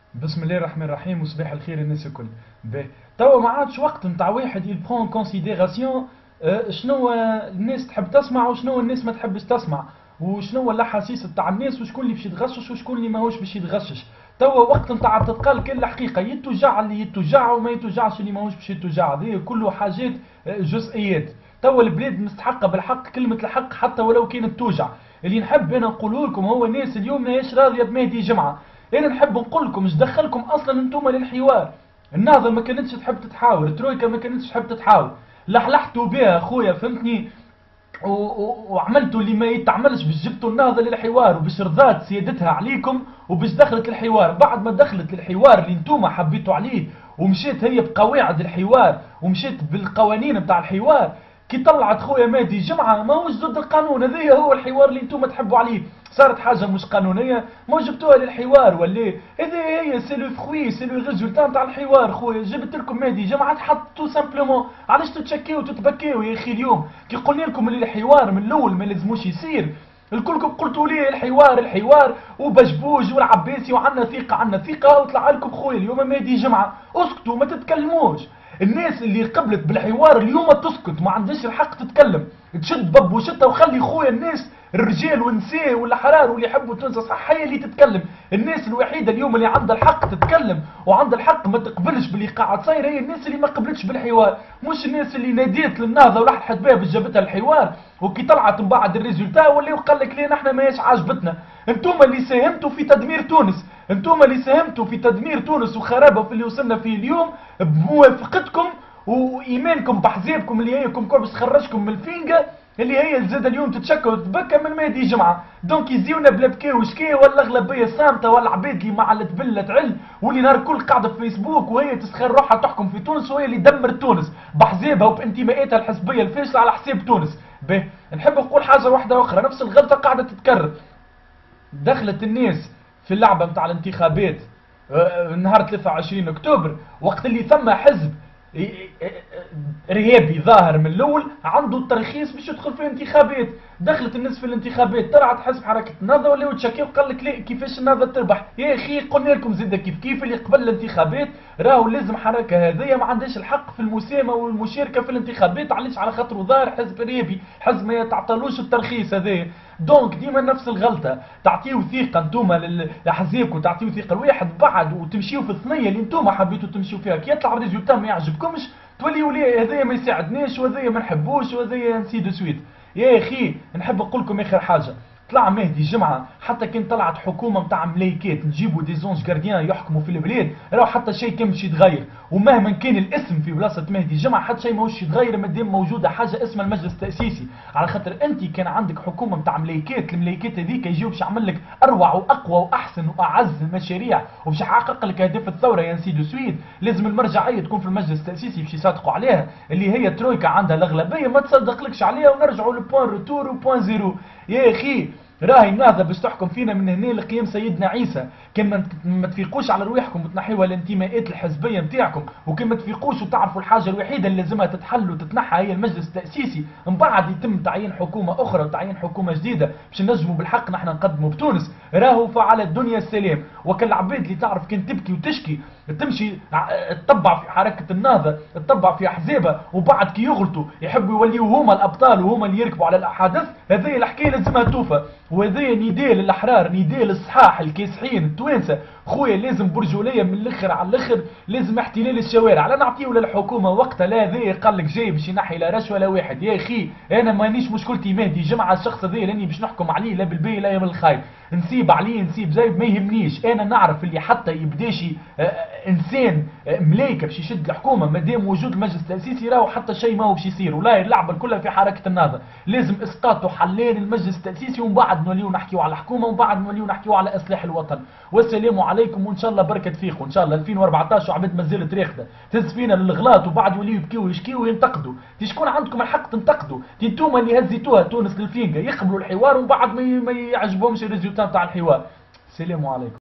بسم الله الرحمن الرحيم وصباح الخير الناس الكل. باهي توا ما عادش وقت نتاع واحد يبخون كونسيديراسيون شنو الناس تحب تسمع وشنو الناس ما تحبش تسمع، وشنو الاحاسيس نتاع الناس وشكون اللي باش يتغشش وشكون اللي ماهوش باش يتغشش. توا وقت نتاع تتقال كل الحقيقه، يتوجع اللي يتوجع وما يتوجعش اللي ماهوش باش يتوجع، هذه كله حاجات جزئيات. توا البلاد مستحقه بالحق كلمه الحق حتى ولو كانت توجع. اللي نحب انا نقوله لكم هو الناس اليوم ماهيش راضيه بمهدي جمعه. انا نحب نقول لكم ايش دخلكم اصلا انتم للحوار. النهضه ما كانتش تحب تتحاور، الترويكا ما كانتش تحب تتحاور، لحلحتوا بها اخويا فهمتني. وعملتوا اللي ما يتعملش باش جبتوا النهضه للحوار وباش رضات سيادتها عليكم وباش دخلت الحوار. بعد ما دخلت الحوار اللي انتم حبيتوا عليه ومشيت هي بقواعد الحوار ومشيت بالقوانين بتاع الحوار، كي طلعت خويا مهدي جمعه ماهوش ضد القانون. هذا هو الحوار اللي انتم تحبوا عليه. صارت حاجه مش قانونيه ما جبتوها للحوار ولا هذه هي سي لو فخوي سي لو ريزولتا نتاع الحوار. خويا جبت لكم مهدي جمعه حطوا سامبلومون. علاش تتشكيو وتتبكيو يا اخي؟ اليوم كي قلنا لكم اللي الحوار من الاول ما لازموش يصير، الكلكم قلتوا لي الحوار وبجبوج والعباسي وعنا ثقه عنا ثقه، وطلع لكم خويا اليوم مهدي جمعه. اسكتوا ما تتكلموش. الناس اللي قبلت بالحوار اليوم تسكت، ما عندهاش الحق تتكلم. تشد ببوشتها وخلي خويا الناس الرجال والنساء والاحرار واللي يحبوا تونس صحيه اللي تتكلم. الناس الوحيده اليوم اللي عندها الحق تتكلم وعندها الحق ما تقبلش باللي قاعد صاير هي الناس اللي ما قبلتش بالحوار، مش الناس اللي ناديت للنهضه ولحت بها باش جابتها الحوار وكي طلعت من بعد الريزولتا واللي وقال لك ليه نحن ماهيش عاجبتنا. انتم اللي ساهمتوا في تدمير تونس، انتم اللي ساهمتوا في تدمير تونس وخرابه في اللي وصلنا فيه اليوم بموافقتكم وايمانكم بحزابكم اللي هي كم باش تخرجكم من الفينقه اللي هي الزاده اليوم تتشكى وتبكى من مهدي جمعه. دونك يزيونا بلا بكاء وشكاء ولا اغلبيه صامته ولا عباد اللي مع التبله تعل واللي نهار الكل قاعده في فيسبوك وهي تسخر روحها تحكم في تونس وهي اللي دمرت تونس بحزابها وبانتماءاتها الحزبيه الفاشله على حساب تونس. به نحب نقول حاجه واحده اخرى، نفس الغلطه قاعده تتكرر. دخلت الناس في اللعبه نتاع الانتخابات نهار 23 اكتوبر وقت اللي ثم حزب ارهابي ظاهر من الاول عنده الترخيص باش يدخل في الانتخابات. دخلت الناس في الانتخابات طلعت حزب حركه النهضه ولا تشكي وقال لك لا كيفاش النهضه تربح. يا اخي قلنا لكم زيد كيف اللي قبل الانتخابات راهو لازم حركه هذيا ما عندهاش الحق في المساهمه والمشاركه في الانتخابات. علاش؟ على خاطر ظاهر حزب ارهابي، حزب ما تعطلوش الترخيص هذايا. دونك ديما نفس الغلطه، تعطيو ثقه انتوما لاحزابكم، تعطيو ثقه لواحد بعد وتمشيو في الثنيه اللي انتوما حبيتوا تمشيو فيها، كي يطلع الريزولتا ما يعجبكمش توليوا ليه هذايا ما يساعدناش وهذايا ما نحبوش وهذايا نسي دو سويت. يا اخي نحب نقول لكم اخر حاجه، طلع مهدي جمعه حتى كان طلعت حكومه نتاع ملايكات نجيبوا دي زونج جارديان يحكموا في البلاد راهو حتى شيء كان باش يتغير. ومهما كان الاسم في بلاصه مهدي جمعه حتى شيء ماهوش يتغير مادام موجوده حاجه اسمها المجلس التاسيسي. على خاطر انت كان عندك حكومه نتاع ملايكات، الملايكات هذيك يجيو باش يعمل لك اروع واقوى واحسن واعز المشاريع وباش يحقق لك اهداف الثوره يا سيدو سويد. لازم المرجعيه تكون في المجلس التاسيسي باش يصادقوا عليها اللي هي ترويكا عندها الاغلبيه ما تصدقلكش عليها ونرجعوا لبوان روتور وبوان زيرو. يا اخي راهي النهضه باش تحكم فينا من هنا لقيام سيدنا عيسى. كان ما تفيقوش على رواحكم وتنحيوا الانتماءات الحزبيه نتاعكم، وكان ما تفيقوش وتعرفوا الحاجه الوحيده اللي لازمها تتحل وتتنحى هي المجلس التاسيسي. من بعد يتم تعيين حكومه اخرى وتعيين حكومه جديده باش نجموا بالحق نحن نقدموا بتونس. راهو فعلى الدنيا السلام. وكالعباد اللي تعرف كان تبكي وتشكي تمشي تطبع في حركه النهضه تطبع في احزابها وبعد كي يغلطوا يحبوا يوليوا هما الابطال وهما اللي يركبوا على الاحاديث. هذه الحكايه لازمها توفى. وهذا نداء للاحرار، نداء للصحاح الكاسحين التوانسه. خويا لازم برجوليه من الاخر على الاخر، لازم احتلال الشوارع. لا نعطيو للحكومه وقتها لا هذا قال لك جاي باش ينحي لا رشوه لا واحد. يا اخي انا مانيش مشكلتي مهدي جمعه الشخص هذا لاني باش نحكم عليه لا بالباهي لا بالخايب، نسيب عليه نسيب زايد ما يهمنيش. انا نعرف اللي حتى يبداشي انسان ملايكه باش يشد الحكومه مادام وجود المجلس التاسيسي راهو حتى شيء ما هو باش يصير. ولا اللعبه كلها في حركه النهضه، لازم اسقاط وحلال المجلس التاسيسي ومن بعد نوليو نحكيو على الحكومه ومن بعد نوليو نحكيو على اصلاح الوطن. والسلام عليكم وان شاء الله بركه فيكم ان شاء الله. 2014 وعباد مازالت راقده تهز فينا للغلاط وبعد يوليو يبكيو ويشكيو وينتقدوا. شكون عندكم الحق تنتقدوا؟ انتوما اللي هزيتوها تونس للفينقه، يقبلوا الحوار ومن بعد ما يعجبهمش الريزولتا تاع الحوار. السلام عليكم.